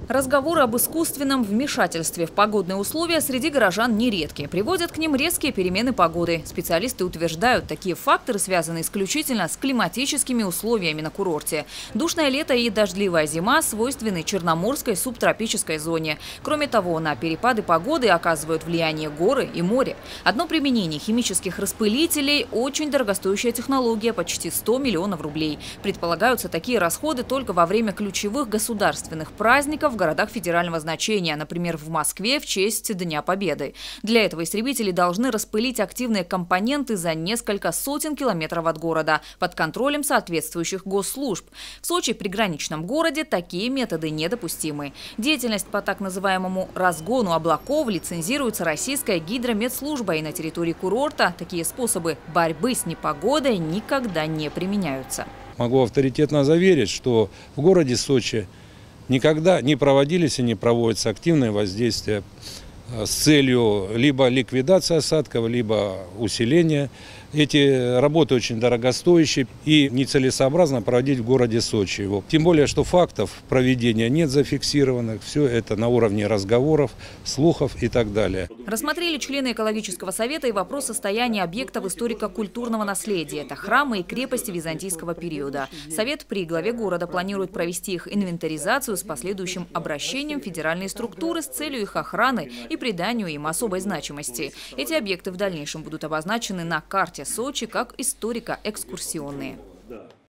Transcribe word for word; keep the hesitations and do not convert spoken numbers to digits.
Разговоры об искусственном вмешательстве в погодные условия среди горожан нередки. Приводят к ним резкие перемены погоды. Специалисты утверждают, такие факторы связаны исключительно с климатическими условиями на курорте. Душное лето и дождливая зима свойственны Черноморской субтропической зоне. Кроме того, на перепады погоды оказывают влияние горы и море. Одно применение химических распылителей – очень дорогостоящая технология, почти сто миллионов рублей. Предполагаются такие расходы только во время ключевых государственных праздников в городах федерального значения, например, в Москве в честь Дня Победы. Для этого истребители должны распылить активные компоненты за несколько сотен километров от города под контролем соответствующих госслужб. В Сочи, приграничном городе, такие методы недопустимы. Деятельность по так называемому разгону облаков лицензируется Российская гидрометслужба, и на территории курорта такие способы борьбы с непогодой никогда не применяются. Могу авторитетно заверить, что в городе Сочи никогда не проводились и не проводятся активные воздействия с целью либо ликвидации осадков, либо усиления. Эти работы очень дорогостоящие и нецелесообразно проводить в городе Сочи его. Тем более, что фактов проведения нет зафиксированных. Все это на уровне разговоров, слухов и так далее. Рассмотрели члены экологического совета и вопрос состояния объектов историко-культурного наследия. Это храмы и крепости византийского периода. Совет при главе города планирует провести их инвентаризацию с последующим обращением в федеральные структуры с целью их охраны и приданию им особой значимости. Эти объекты в дальнейшем будут обозначены на карте Сочи как историко-экскурсионные.